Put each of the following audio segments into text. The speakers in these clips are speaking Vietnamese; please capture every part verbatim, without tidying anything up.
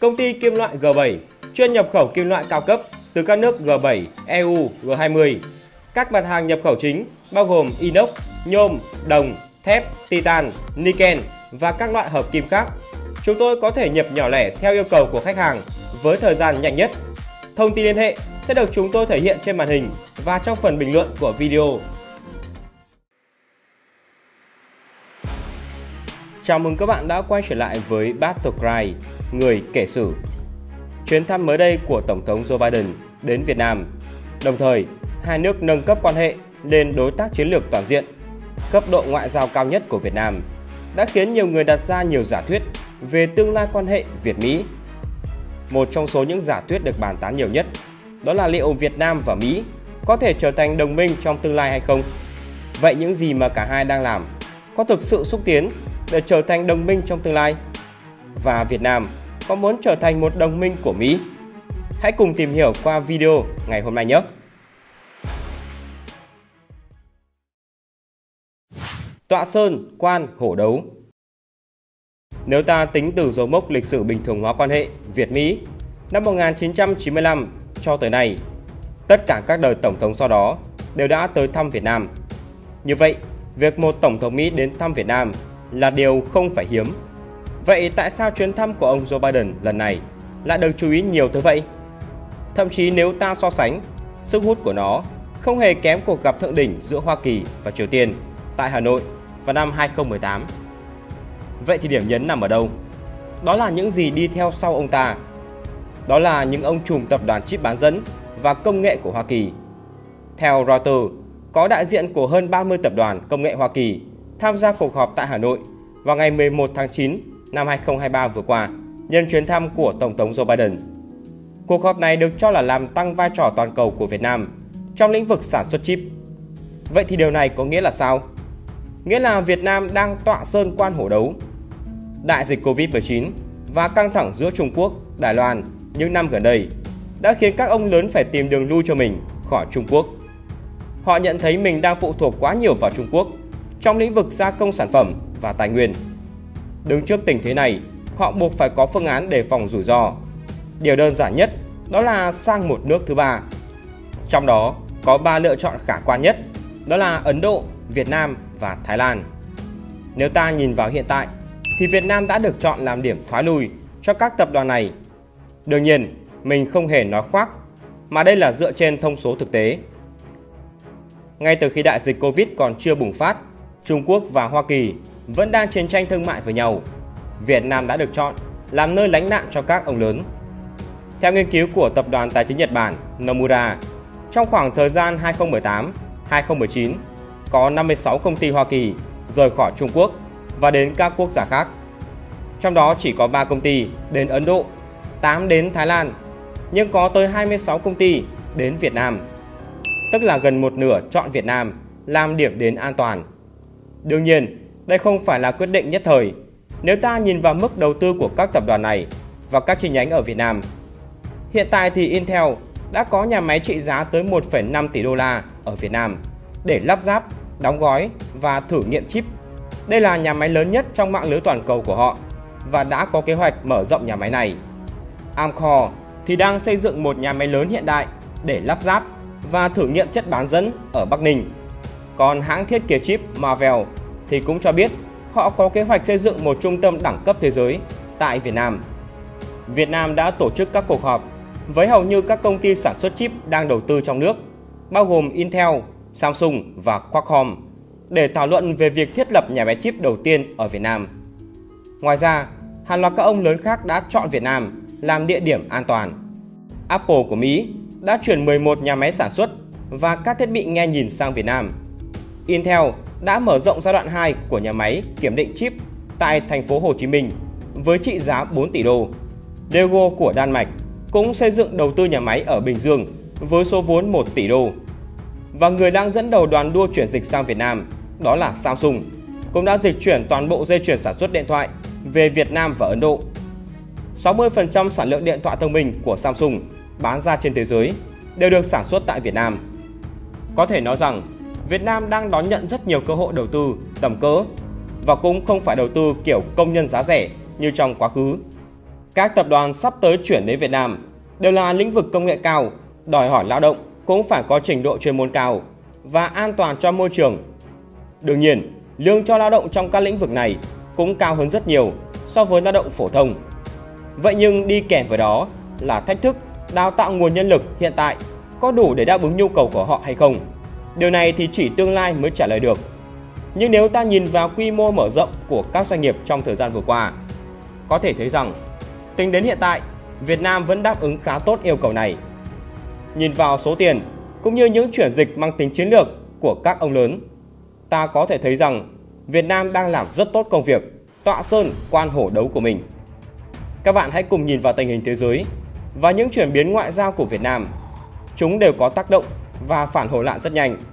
Công ty kim loại G bảy chuyên nhập khẩu kim loại cao cấp từ các nước G bảy, E U, G hai mươi. Các mặt hàng nhập khẩu chính bao gồm inox, nhôm, đồng, thép, titan, niken và các loại hợp kim khác. Chúng tôi có thể nhập nhỏ lẻ theo yêu cầu của khách hàng với thời gian nhanh nhất. Thông tin liên hệ sẽ được chúng tôi thể hiện trên màn hình và trong phần bình luận của video. Chào mừng các bạn đã quay trở lại với Battlecry, người kể sử. Chuyến thăm mới đây của Tổng thống Joe Biden đến Việt Nam, đồng thời hai nước nâng cấp quan hệ lên đối tác chiến lược toàn diện, cấp độ ngoại giao cao nhất của Việt Nam, đã khiến nhiều người đặt ra nhiều giả thuyết về tương lai quan hệ Việt-Mỹ. Một trong số những giả thuyết được bàn tán nhiều nhất đó là liệu Việt Nam và Mỹ có thể trở thành đồng minh trong tương lai hay không? Vậy những gì mà cả hai đang làm có thực sự xúc tiến để trở thành đồng minh trong tương lai? Và Việt Nam có muốn trở thành một đồng minh của Mỹ? Hãy cùng tìm hiểu qua video ngày hôm nay nhé! Tọa sơn, quan, hổ đấu. Nếu ta tính từ dấu mốc lịch sử bình thường hóa quan hệ Việt-Mỹ năm một nghìn chín trăm chín mươi lăm cho tới nay, tất cả các đời tổng thống sau đó đều đã tới thăm Việt Nam. Như vậy, việc một tổng thống Mỹ đến thăm Việt Nam là điều không phải hiếm. Vậy tại sao chuyến thăm của ông Joe Biden lần này lại được chú ý nhiều tới vậy? Thậm chí nếu ta so sánh, sức hút của nó không hề kém cuộc gặp thượng đỉnh giữa Hoa Kỳ và Triều Tiên tại Hà Nội vào năm hai không một tám. Vậy thì điểm nhấn nằm ở đâu? Đó là những gì đi theo sau ông ta. Đó là những ông trùm tập đoàn chip bán dẫn và công nghệ của Hoa Kỳ. Theo Reuters, có đại diện của hơn ba mươi tập đoàn công nghệ Hoa Kỳ tham gia cuộc họp tại Hà Nội vào ngày mười một tháng chín năm hai không hai ba vừa qua, nhân chuyến thăm của Tổng thống Joe Biden. Cuộc họp này được cho là làm tăng vai trò toàn cầu của Việt Nam trong lĩnh vực sản xuất chip. Vậy thì điều này có nghĩa là sao? Nghĩa là Việt Nam đang tọa sơn quan hổ đấu. Đại dịch Covid mười chín và căng thẳng giữa Trung Quốc, Đài Loan những năm gần đây đã khiến các ông lớn phải tìm đường lui cho mình khỏi Trung Quốc. Họ nhận thấy mình đang phụ thuộc quá nhiều vào Trung Quốc trong lĩnh vực gia công sản phẩm và tài nguyên. Đứng trước tình thế này, họ buộc phải có phương án đề phòng rủi ro. Điều đơn giản nhất đó là sang một nước thứ ba. Trong đó có ba lựa chọn khả quan nhất, đó là Ấn Độ, Việt Nam và Thái Lan. Nếu ta nhìn vào hiện tại, thì Việt Nam đã được chọn làm điểm thoái lui cho các tập đoàn này. Đương nhiên, mình không hề nói khoác, mà đây là dựa trên thông số thực tế. Ngay từ khi đại dịch Covid còn chưa bùng phát, Trung Quốc và Hoa Kỳ vẫn đang chiến tranh thương mại với nhau. Việt Nam đã được chọn làm nơi lánh nạn cho các ông lớn. Theo nghiên cứu của tập đoàn tài chính Nhật Bản Nomura, trong khoảng thời gian hai không một tám đến hai không một chín, có năm mươi sáu công ty Hoa Kỳ rời khỏi Trung Quốc và đến các quốc gia khác. Trong đó chỉ có ba công ty đến Ấn Độ, tám đến Thái Lan, nhưng có tới hai mươi sáu công ty đến Việt Nam. Tức là gần một nửa chọn Việt Nam làm điểm đến an toàn. Đương nhiên, đây không phải là quyết định nhất thời. Nếu ta nhìn vào mức đầu tư của các tập đoàn này và các chi nhánh ở Việt Nam, hiện tại thì Intel đã có nhà máy trị giá tới một phẩy năm tỷ đô la ở Việt Nam để lắp ráp, đóng gói và thử nghiệm chip. Đây là nhà máy lớn nhất trong mạng lưới toàn cầu của họ và đã có kế hoạch mở rộng nhà máy này. Amkor thì đang xây dựng một nhà máy lớn hiện đại để lắp ráp và thử nghiệm chất bán dẫn ở Bắc Ninh. Còn hãng thiết kế chip Marvell thì cũng cho biết họ có kế hoạch xây dựng một trung tâm đẳng cấp thế giới tại Việt Nam. Việt Nam đã tổ chức các cuộc họp với hầu như các công ty sản xuất chip đang đầu tư trong nước, bao gồm Intel, Samsung và Qualcomm, để thảo luận về việc thiết lập nhà máy chip đầu tiên ở Việt Nam. Ngoài ra, hàng loạt các ông lớn khác đã chọn Việt Nam làm địa điểm an toàn. Apple của Mỹ đã chuyển mười một nhà máy sản xuất và các thiết bị nghe nhìn sang Việt Nam. Intel đã mở rộng giai đoạn hai của nhà máy kiểm định chip tại thành phố Hồ Chí Minh với trị giá bốn tỷ đô. Lego của Đan Mạch cũng xây dựng đầu tư nhà máy ở Bình Dương với số vốn một tỷ đô. Và người đang dẫn đầu đoàn đua chuyển dịch sang Việt Nam, đó là Samsung, cũng đã dịch chuyển toàn bộ dây chuyền sản xuất điện thoại về Việt Nam và Ấn Độ. sáu mươi phần trăm sản lượng điện thoại thông minh của Samsung bán ra trên thế giới đều được sản xuất tại Việt Nam. Có thể nói rằng, Việt Nam đang đón nhận rất nhiều cơ hội đầu tư tầm cỡ và cũng không phải đầu tư kiểu công nhân giá rẻ như trong quá khứ. Các tập đoàn sắp tới chuyển đến Việt Nam đều là lĩnh vực công nghệ cao, đòi hỏi lao động cũng phải có trình độ chuyên môn cao và an toàn cho môi trường. Đương nhiên, lương cho lao động trong các lĩnh vực này cũng cao hơn rất nhiều so với lao động phổ thông. Vậy nhưng đi kèm với đó là thách thức đào tạo nguồn nhân lực hiện tại có đủ để đáp ứng nhu cầu của họ hay không. Điều này thì chỉ tương lai mới trả lời được. Nhưng nếu ta nhìn vào quy mô mở rộng của các doanh nghiệp trong thời gian vừa qua, có thể thấy rằng tính đến hiện tại, Việt Nam vẫn đáp ứng khá tốt yêu cầu này. Nhìn vào số tiền cũng như những chuyển dịch mang tính chiến lược của các ông lớn, ta có thể thấy rằng Việt Nam đang làm rất tốt công việc tọa sơn quan hổ đấu của mình. Các bạn hãy cùng nhìn vào tình hình thế giới và những chuyển biến ngoại giao của Việt Nam. Chúng đều có tác động và phản hồi lại rất nhanh.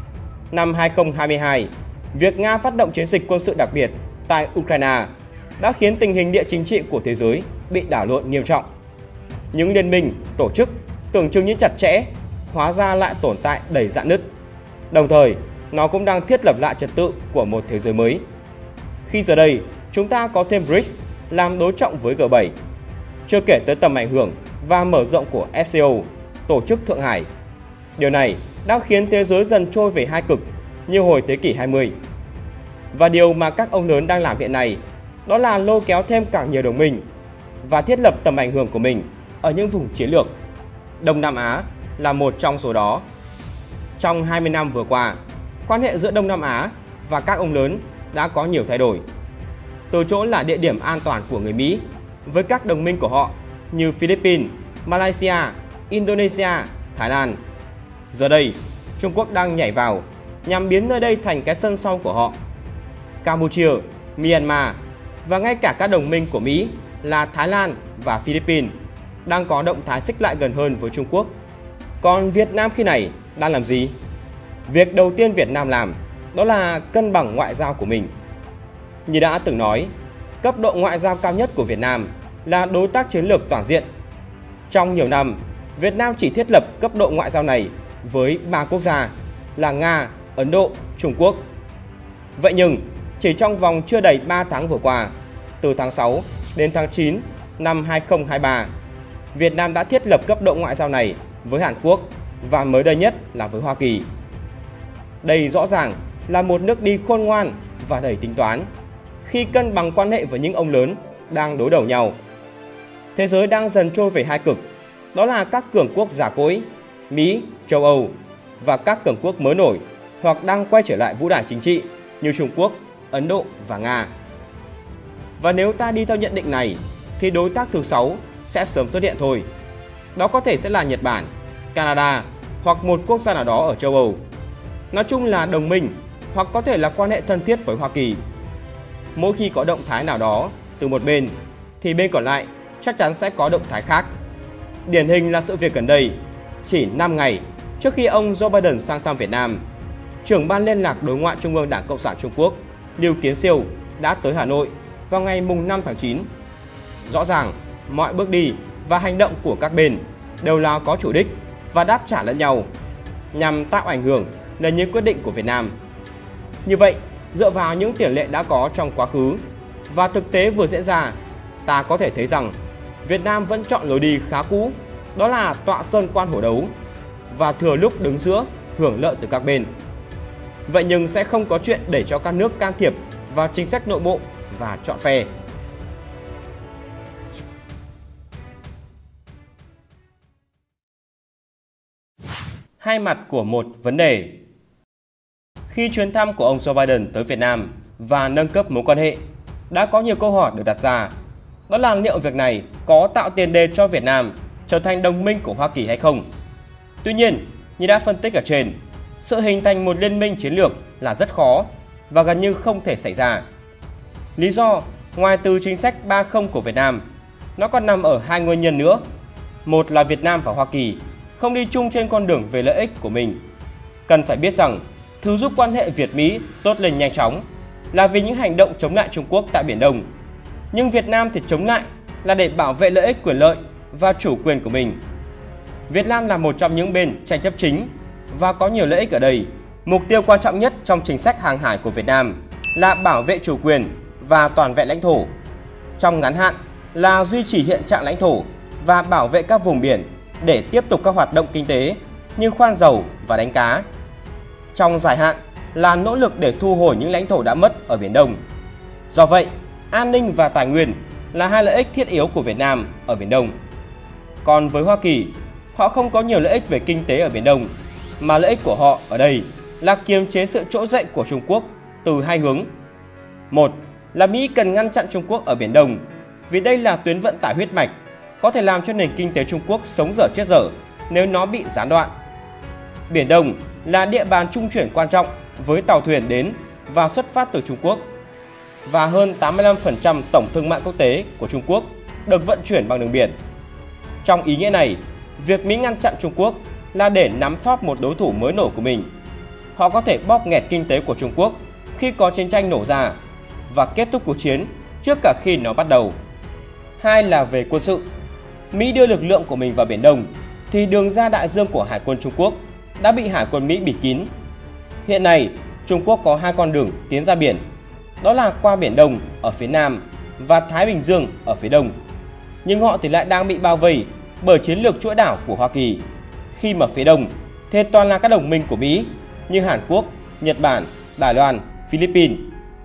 Năm hai không hai hai, việc Nga phát động chiến dịch quân sự đặc biệt tại Ukraine đã khiến tình hình địa chính trị của thế giới bị đảo lộn nghiêm trọng. Những liên minh, tổ chức tưởng chừng như chặt chẽ, hóa ra lại tồn tại đầy rạn nứt. Đồng thời, nó cũng đang thiết lập lại trật tự của một thế giới mới. Khi giờ đây, chúng ta có thêm bê rê i xê làm đối trọng với G bảy. Chưa kể tới tầm ảnh hưởng và mở rộng của ét xê o, Tổ chức Thượng Hải. Điều này đã khiến thế giới dần trôi về hai cực như hồi thế kỷ hai mươi. Và điều mà các ông lớn đang làm hiện nay đó là lôi kéo thêm càng nhiều đồng minh và thiết lập tầm ảnh hưởng của mình ở những vùng chiến lược. Đông Nam Á là một trong số đó. Trong hai mươi năm vừa qua, quan hệ giữa Đông Nam Á và các ông lớn đã có nhiều thay đổi. Từ chỗ là địa điểm an toàn của người Mỹ với các đồng minh của họ như Philippines, Malaysia, Indonesia, Thái Lan. Giờ đây, Trung Quốc đang nhảy vào nhằm biến nơi đây thành cái sân sau của họ. Campuchia, Myanmar và ngay cả các đồng minh của Mỹ là Thái Lan và Philippines đang có động thái xích lại gần hơn với Trung Quốc. Còn Việt Nam khi này đang làm gì? Việc đầu tiên Việt Nam làm đó là cân bằng ngoại giao của mình. Như đã từng nói, cấp độ ngoại giao cao nhất của Việt Nam là đối tác chiến lược toàn diện. Trong nhiều năm, Việt Nam chỉ thiết lập cấp độ ngoại giao này với ba quốc gia là Nga, Ấn Độ, Trung Quốc. Vậy nhưng, chỉ trong vòng chưa đầy ba tháng vừa qua, từ tháng sáu đến tháng chín năm hai không hai ba, Việt Nam đã thiết lập cấp độ ngoại giao này với Hàn Quốc và mới đây nhất là với Hoa Kỳ. Đây rõ ràng là một nước đi khôn ngoan và đầy tính toán khi cân bằng quan hệ với những ông lớn đang đối đầu nhau. Thế giới đang dần trôi về hai cực, đó là các cường quốc già cỗi, Mỹ, châu Âu và các cường quốc mới nổi hoặc đang quay trở lại vũ đài chính trị như Trung Quốc, Ấn Độ và Nga. Và nếu ta đi theo nhận định này thì đối tác thứ sáu sẽ sớm xuất hiện thôi. Đó có thể sẽ là Nhật Bản, Canada hoặc một quốc gia nào đó ở châu Âu. Nói chung là đồng minh hoặc có thể là quan hệ thân thiết với Hoa Kỳ. Mỗi khi có động thái nào đó từ một bên thì bên còn lại chắc chắn sẽ có động thái khác. Điển hình là sự việc gần đây, chỉ năm ngày trước khi ông Joe Biden sang thăm Việt Nam, trưởng ban liên lạc đối ngoại Trung ương Đảng Cộng sản Trung Quốc Lưu Kiến Siêu đã tới Hà Nội vào ngày mùng năm tháng chín. Rõ ràng, mọi bước đi và hành động của các bên đều là có chủ đích và đáp trả lẫn nhau nhằm tạo ảnh hưởng lên những quyết định của Việt Nam. Như vậy, dựa vào những tiền lệ đã có trong quá khứ và thực tế vừa diễn ra, ta có thể thấy rằng Việt Nam vẫn chọn lối đi khá cũ, đó là tọa sơn quan hổ đấu và thừa lúc đứng giữa hưởng lợi từ các bên. Vậy nhưng sẽ không có chuyện để cho các nước can thiệp vào chính sách nội bộ và chọn phe. Hai mặt của một vấn đề. Khi chuyến thăm của ông Joe Biden tới Việt Nam và nâng cấp mối quan hệ, đã có nhiều câu hỏi được đặt ra. Đó là liệu việc này có tạo tiền đề cho Việt Nam trở thành đồng minh của Hoa Kỳ hay không? Tuy nhiên, như đã phân tích ở trên, sự hình thành một liên minh chiến lược là rất khó và gần như không thể xảy ra. Lý do, ngoài từ chính sách ba không của Việt Nam, nó còn nằm ở hai nguyên nhân nữa. Một là Việt Nam và Hoa Kỳ không đi chung trên con đường về lợi ích của mình. Cần phải biết rằng, thứ giúp quan hệ Việt-Mỹ tốt lên nhanh chóng là vì những hành động chống lại Trung Quốc tại Biển Đông. Nhưng Việt Nam thì chống lại là để bảo vệ lợi ích quyền lợi và chủ quyền của mình. Việt Nam là một trong những bên tranh chấp chính và có nhiều lợi ích ở đây. Mục tiêu quan trọng nhất trong chính sách hàng hải của Việt Nam là bảo vệ chủ quyền và toàn vẹn lãnh thổ. Trong ngắn hạn, là duy trì hiện trạng lãnh thổ và bảo vệ các vùng biển để tiếp tục các hoạt động kinh tế như khoan dầu và đánh cá. Trong dài hạn là nỗ lực để thu hồi những lãnh thổ đã mất ở Biển Đông. Do vậy, an ninh và tài nguyên là hai lợi ích thiết yếu của Việt Nam ở Biển Đông. Còn với Hoa Kỳ, họ không có nhiều lợi ích về kinh tế ở Biển Đông, mà lợi ích của họ ở đây là kiềm chế sự trỗi dậy của Trung Quốc từ hai hướng. Một là Mỹ cần ngăn chặn Trung Quốc ở Biển Đông, vì đây là tuyến vận tải huyết mạch, có thể làm cho nền kinh tế Trung Quốc sống dở chết dở nếu nó bị gián đoạn. Biển Đông là địa bàn trung chuyển quan trọng với tàu thuyền đến và xuất phát từ Trung Quốc, và hơn tám mươi lăm phần trăm tổng thương mại quốc tế của Trung Quốc được vận chuyển bằng đường biển. Trong ý nghĩa này, việc Mỹ ngăn chặn Trung Quốc là để nắm thóp một đối thủ mới nổi của mình. Họ có thể bóp nghẹt kinh tế của Trung Quốc khi có chiến tranh nổ ra và kết thúc cuộc chiến trước cả khi nó bắt đầu. Hai là về quân sự. Mỹ đưa lực lượng của mình vào Biển Đông thì đường ra đại dương của Hải quân Trung Quốc đã bị Hải quân Mỹ bịt kín. Hiện nay, Trung Quốc có hai con đường tiến ra biển, đó là qua Biển Đông ở phía Nam và Thái Bình Dương ở phía Đông. Nhưng họ thì lại đang bị bao vây bởi chiến lược chuỗi đảo của Hoa Kỳ, khi mà phía Đông thì toàn là các đồng minh của Mỹ như Hàn Quốc, Nhật Bản, Đài Loan, Philippines.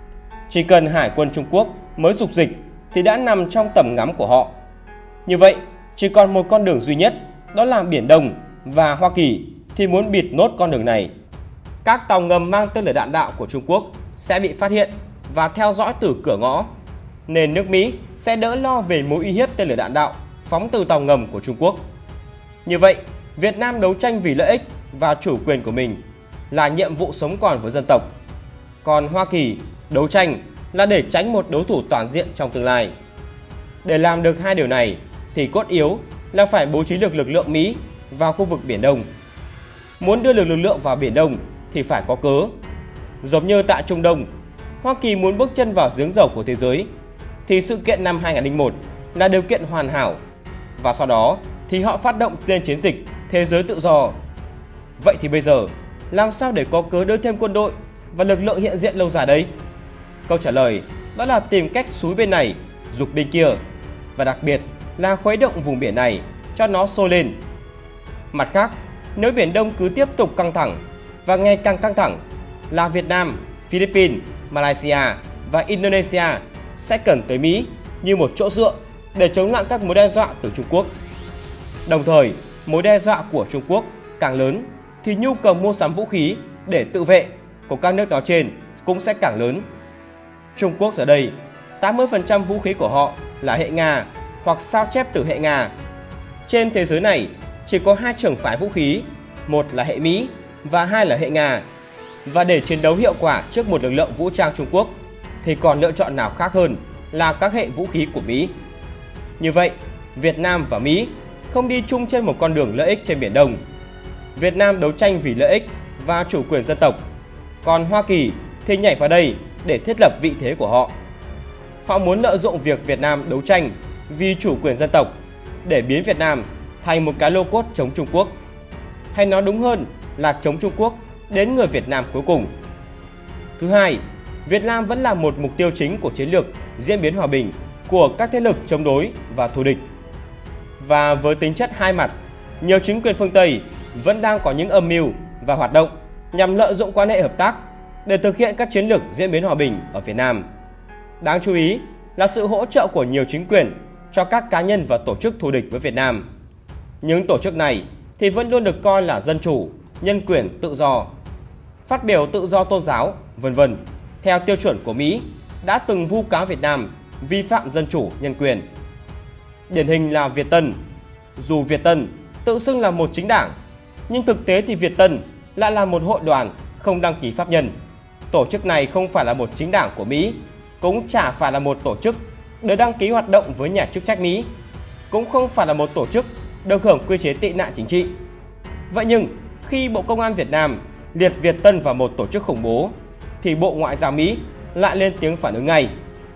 Chỉ cần Hải quân Trung Quốc mới dục dịch thì đã nằm trong tầm ngắm của họ. Như vậy, chỉ còn một con đường duy nhất, đó là Biển Đông, và Hoa Kỳ thì muốn bịt nốt con đường này. Các tàu ngầm mang tên lửa đạn đạo của Trung Quốc sẽ bị phát hiện và theo dõi từ cửa ngõ, nên nước Mỹ sẽ đỡ lo về mối uy hiếp tên lửa đạn đạo phóng từ tàu ngầm của Trung Quốc. Như vậy, Việt Nam đấu tranh vì lợi ích và chủ quyền của mình là nhiệm vụ sống còn với dân tộc. Còn Hoa Kỳ đấu tranh là để tránh một đối thủ toàn diện trong tương lai. Để làm được hai điều này thì cốt yếu là phải bố trí được lực lượng Mỹ vào khu vực Biển Đông. Muốn đưa được lực lượng vào Biển Đông thì phải có cớ. Giống như tại Trung Đông, Hoa Kỳ muốn bước chân vào giếng dầu của thế giới thì sự kiện năm hai nghìn không trăm lẻ một là điều kiện hoàn hảo, và sau đó thì họ phát động lên chiến dịch Thế giới tự do. Vậy thì bây giờ làm sao để có cớ đưa thêm quân đội và lực lượng hiện diện lâu dài đây? Câu trả lời đó là tìm cách xúi bên này giục bên kia, và đặc biệt là khuấy động vùng biển này cho nó sôi lên. Mặt khác, nếu Biển Đông cứ tiếp tục căng thẳng và ngày càng căng thẳng là Việt Nam, Philippines, Malaysia và Indonesia sẽ cần tới Mỹ như một chỗ dựa để chống lại các mối đe dọa từ Trung Quốc. Đồng thời, mối đe dọa của Trung Quốc càng lớn thì nhu cầu mua sắm vũ khí để tự vệ của các nước nói trên cũng sẽ càng lớn. Trung Quốc giờ đây, tám mươi phần trăm vũ khí của họ là hệ Nga hoặc sao chép từ hệ Nga. Trên thế giới này, chỉ có hai trường phái vũ khí, một là hệ Mỹ và hai là hệ Nga. Và để chiến đấu hiệu quả trước một lực lượng vũ trang Trung Quốc thì còn lựa chọn nào khác hơn là các hệ vũ khí của Mỹ. Như vậy, Việt Nam và Mỹ không đi chung trên một con đường lợi ích trên Biển Đông. Việt Nam đấu tranh vì lợi ích và chủ quyền dân tộc, còn Hoa Kỳ thì nhảy vào đây để thiết lập vị thế của họ. Họ muốn lợi dụng việc Việt Nam đấu tranh vì chủ quyền dân tộc để biến Việt Nam thành một cái lô cốt chống Trung Quốc, hay nói đúng hơn là chống Trung Quốc đến người Việt Nam cuối cùng. Thứ hai, Việt Nam vẫn là một mục tiêu chính của chiến lược diễn biến hòa bình của các thế lực chống đối và thù địch. Và với tính chất hai mặt, nhiều chính quyền phương Tây vẫn đang có những âm mưu và hoạt động nhằm lợi dụng quan hệ hợp tác để thực hiện các chiến lược diễn biến hòa bình ở Việt Nam. Đáng chú ý là sự hỗ trợ của nhiều chính quyền cho các cá nhân và tổ chức thù địch với Việt Nam. Những tổ chức này thì vẫn luôn được coi là dân chủ, nhân quyền, tự do, phát biểu tự do tôn giáo, vân vân theo tiêu chuẩn của Mỹ, đã từng vu cáo Việt Nam vi phạm dân chủ, nhân quyền. Điển hình là Việt Tân. Dù Việt Tân tự xưng là một chính đảng, nhưng thực tế thì Việt Tân lại là một hội đoàn không đăng ký pháp nhân. Tổ chức này không phải là một chính đảng của Mỹ, cũng chả phải là một tổ chức được đăng ký hoạt động với nhà chức trách Mỹ, cũng không phải là một tổ chức được hưởng quy chế tị nạn chính trị. Vậy nhưng khi Bộ Công an Việt Nam liệt Việt Tân vào một tổ chức khủng bố thì Bộ Ngoại giao Mỹ lại lên tiếng phản ứng ngay.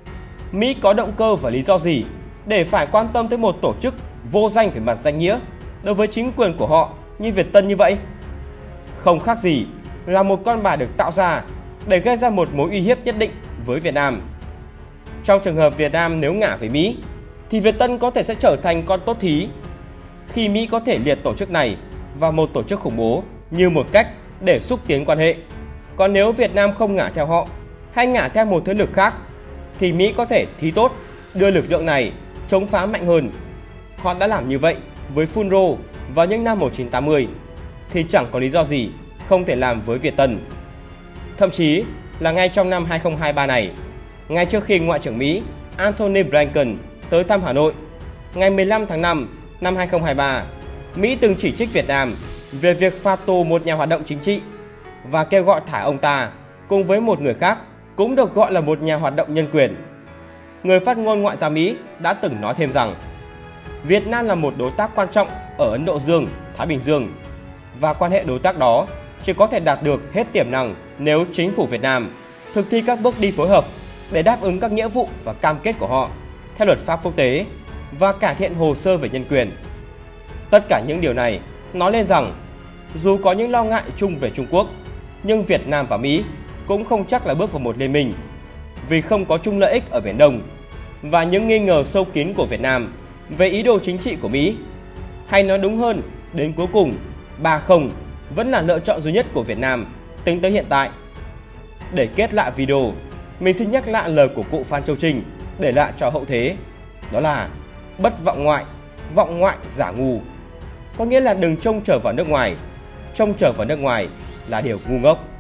Mỹ có động cơ và lý do gì để phải quan tâm tới một tổ chức vô danh về mặt danh nghĩa đối với chính quyền của họ như Việt Tân như vậy? Không khác gì là một con bài được tạo ra để gây ra một mối uy hiếp nhất định với Việt Nam. Trong trường hợp Việt Nam nếu ngả về Mỹ thì Việt Tân có thể sẽ trở thành con tốt thí, khi Mỹ có thể liệt tổ chức này vào một tổ chức khủng bố như một cách để xúc tiến quan hệ. Còn nếu Việt Nam không ngả theo họ hay ngả theo một thế lực khác, thì Mỹ có thể thí tốt đưa lực lượng này chống phá mạnh hơn. Họ đã làm như vậy với phun rô vào những năm một nghìn chín trăm tám mươi, thì chẳng có lý do gì không thể làm với Việt Tân. Thậm chí là ngay trong năm hai nghìn không trăm hai mươi ba này, ngay trước khi Ngoại trưởng Mỹ Antony Blinken tới thăm Hà Nội, ngày mười lăm tháng năm năm hai nghìn không trăm hai mươi ba, Mỹ từng chỉ trích Việt Nam về việc phạt tù một nhà hoạt động chính trị và kêu gọi thả ông ta cùng với một người khác cũng được gọi là một nhà hoạt động nhân quyền. Người phát ngôn Ngoại giao Mỹ đã từng nói thêm rằng Việt Nam là một đối tác quan trọng ở Ấn Độ Dương, Thái Bình Dương, và quan hệ đối tác đó chỉ có thể đạt được hết tiềm năng nếu chính phủ Việt Nam thực thi các bước đi phối hợp để đáp ứng các nghĩa vụ và cam kết của họ theo luật pháp quốc tế và cải thiện hồ sơ về nhân quyền. Tất cả những điều này nói lên rằng dù có những lo ngại chung về Trung Quốc, nhưng Việt Nam và Mỹ cũng không chắc là bước vào một liên minh, vì không có chung lợi ích ở Biển Đông, và những nghi ngờ sâu kín của Việt Nam về ý đồ chính trị của Mỹ. Hay nói đúng hơn, đến cuối cùng, ba không vẫn là lựa chọn duy nhất của Việt Nam tính tới hiện tại. Để kết lại video, mình xin nhắc lại lời của cụ Phan Châu Trinh để lại cho hậu thế. Đó là bất vọng ngoại, vọng ngoại giả ngu. Có nghĩa là đừng trông chờ vào nước ngoài. Trông chờ vào nước ngoài là điều ngu ngốc.